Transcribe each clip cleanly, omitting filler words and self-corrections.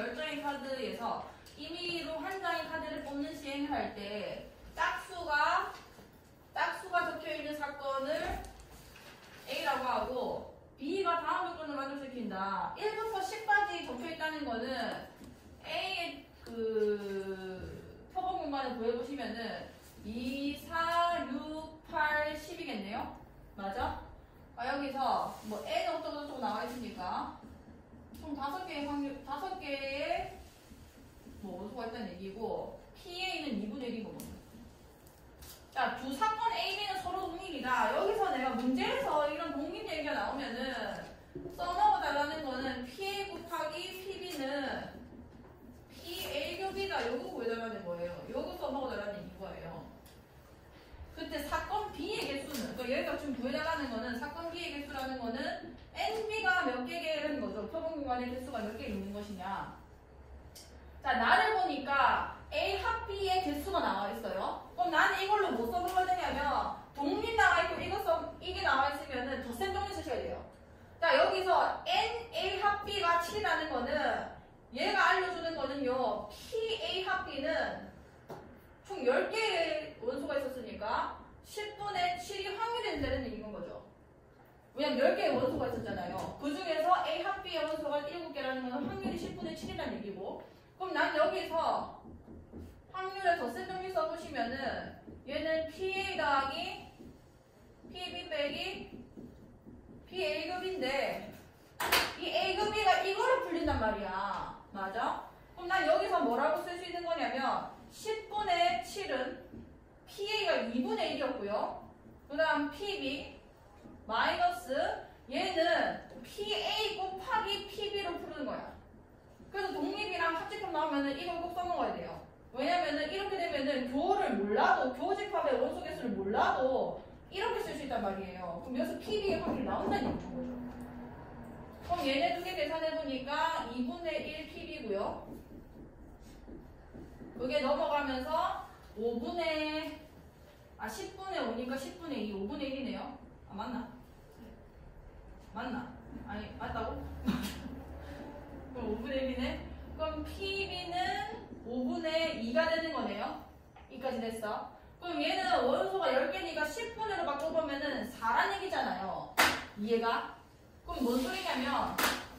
10장의 카드에서 임의로 한 장의 카드를 뽑는 시행을 할 때 짝수가 적혀있는 사건을 A라고 하고 B가 다음 조건을 만족시킨다. 1부터 10까지 적혀있다는 거는 A의 그 표본 공간을 구해보시면은 2, 4, 6, 8, 10이겠네요? 맞아? 여기서 뭐 N은 어쩌고 나와 있으니까 총 5개의 뭐 원소가 있다는 얘기고 PA는 2분의 1인 거거든요. 자, 두 사건 A, B는 서로 독립이다. 여기서 내가 문제에서 이런 독립 얘기가 나오면은 써먹어달라는 거는 PA 곱하기 PB는 PA 곱이다. 요거 구해달라는 거예요. 요거 써먹어달라는 이거예요. 그때 사건 B의 개수는, 그러니까 여기가 지금 구해달라는 거는 사건 B의 개수라는 거는 NB가 몇 개라는 거죠. 표본 공간의 개수가 몇 개 있는 것이냐. 자, 나를 보니까 A 합 B의 개수가 나와 있어요. 그럼 나는 이걸로 뭐 써먹어야 되냐면 독립 나와 있고 이게 나와 있으면은 덧셈 정리 쓰셔야 돼요. 자, 여기서 N A 합 B가 7이라는 거는 얘가 알려주는 거는요. P A 합 B는 총 10개의 원소가 있었으니까 10분의 7이 확률이 된다는 얘기인 거죠. 왜냐면 10개의 원소가 있었잖아요. 그 중에서 A 합 B의 원소가 7개라는 건 확률이 10분의 7이라는 얘기고, 그럼 난 여기서 확률에 덧셈 정리 써보시면은 얘는 PA 더하기 PB 빼기 PA급인데 이 A급이가 이거로 풀린단 말이야. 맞아? 그럼 난 여기서 뭐라고 쓸 수 있는 거냐면 10분의 7은 PA가 2분의 1이었고요. 그 다음 PB 마이너스 얘는 PA 곱하기 PB로 푸는 거야. 그래서 독립이랑 합집합 나오면은 이걸 꼭 써먹어야 돼요. 왜냐면은 이렇게 되면은 교를 몰라도 교집합의 원소 개수를 몰라도 이렇게 쓸 수 있단 말이에요. 그럼 여기서 PB의 확률이 나온다는 얘기인 거죠. 그럼 얘네 두 개 계산해보니까 2분의 1 PB고요. 그게 넘어가면서 10분의 5니까 10분의 2, 5분의 1이네요. 맞나? 맞나? 아니, 맞다고? 그럼 5분의 1이네? 그럼 PB는 5분의 2가 되는 거네요. 이까지 됐어. 그럼 얘는 원소가 10개니까 10분으로 바꿔보면은 4란 얘기잖아요. 이해가? 그럼 뭔 소리냐면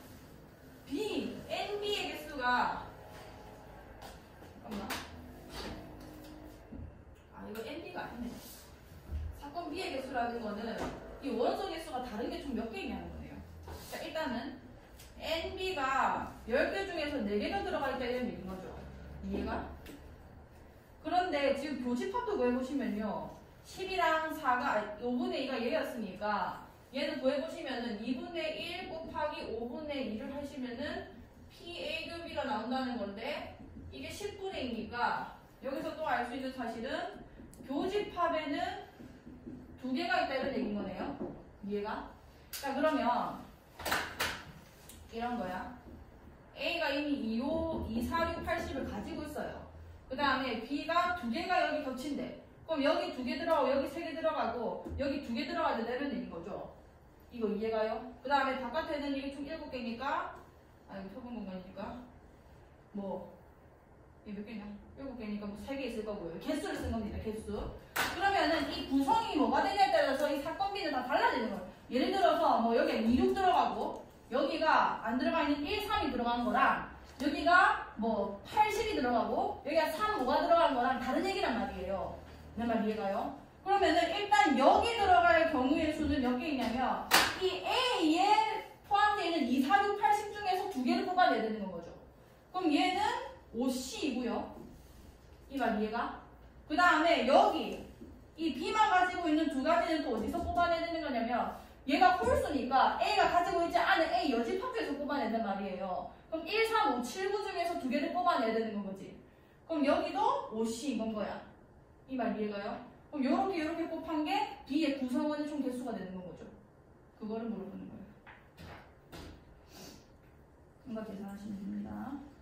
NB의 개수가 잠깐만. 이거 NB가 아니네. 사건 B의 개수라는 거는 이 원소 개수가 다른 게 총 몇 개 있냐는 거예요. 자, 일단은 NB가 10개 중에서 4개가 들어가 있다는 얘기인 거죠. 이해가? 그런데 지금 교집합도 구해보시면요. 10이랑 4가 5분의 2가 얘였으니까 얘는 구해보시면은 2분의 1 곱하기 5분의 2를 하시면은 PA급이가 나온다는 건데 이게 10분의 2니까 여기서 또 알 수 있는 사실은 교집합에는 2개가 있다는 얘기인 거네요. 이해가? 자, 그러면 이런 거야. A가 이미 25, 2, 4, 6, 80을 가지고 있어요. 그 다음에 B가 2개가 여기 겹친대. 그럼 여기 2개 들어가고 여기 3개 들어가고 여기 2개 들어가야 되는 얘기인 거죠. 이거 이해가요? 그 다음에 바깥에는 이게 총 7개니까 이거 표본 공간이니까 이게 몇 개냐? 7개니까 3개 있을 거고요. 개수를 쓴 겁니다. 개수. 그러면은 이 구성이 뭐가 되냐에 따라서 이 사건 B는 다 달라지는 거예요. 예를 들어서 여기에 2, 6 들어가고 여기가 안 들어가 있는 1, 3이 들어간 거랑 여기가 80이 들어가고 여기가 3, 5가 들어간 거랑 다른 얘기란 말이에요. 내 말 이해가요? 그러면은 일단 여기 들어갈 경우의 수는 몇 개 있냐면 이 A에 포함되어 있는 2, 4, 6, 80 중에서 2개를 뽑아내야 되는 거죠. 그럼 얘는 OC이고요. 이 말 이해가? 그 다음에 여기 이 B만 가지고 있는 2가지는 또 어디서 뽑아내야 되는 거냐면 얘가 홀수니까 A가 가지고 있지 않은 A 여집합에서 뽑아내는 말이에요. 그럼 1, 3, 5, 7, 9 중에서 2개를 뽑아내야 되는 거지. 그럼 여기도 OC인 건 거야. 이 말 이해가요? 그럼 요렇게 곱한 게 B의 구성원의 총 개수가 되는 건 거죠. 그거를 물어보는 거예요. 뭔가 계산하시면 됩니다.